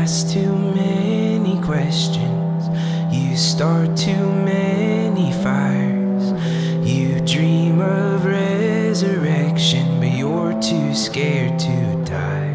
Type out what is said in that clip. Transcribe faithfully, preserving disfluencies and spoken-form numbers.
ask too many questions. You start too many fires. You dream of resurrection, but you're too scared to die.